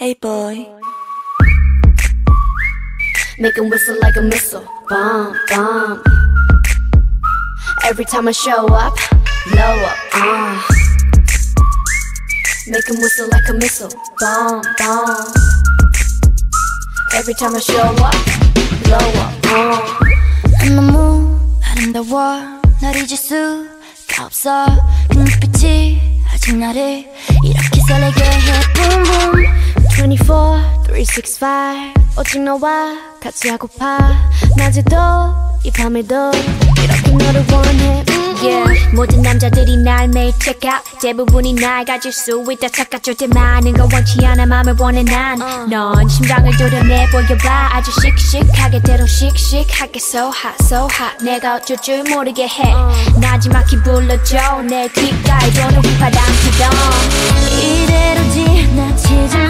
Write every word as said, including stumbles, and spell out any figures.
Hey boy. Make him whistle like a missile. Bomb, bomb. Every time I show up, blow up, uh. Make him whistle like a missile. Bomb, bomb. Every time I show up, blow up, uh. 난 너무 아름다워 널 잊을 수가 없어 그 눈빛이 아직 나를 이렇게 설레게 해 Boom boom twenty-four, three sixty-five 오직 너와 같이 하고파 낮에도 이 밤에도 이렇게 너를 원해 yeah. 모든 남자들이 날 매일 check out 대부분이 날 가질 수 있다 착각할 때 많은 거 원치 않아 맘을 원해 난 넌 심장을 도려내 보여봐 아주 씩씩하게 때로 씩씩하게 so hot so hot 내가 어쩔 줄 모르게 해 나지막히 불러줘 내 귓가에 도는 휘파람 피던 이대로 지나치지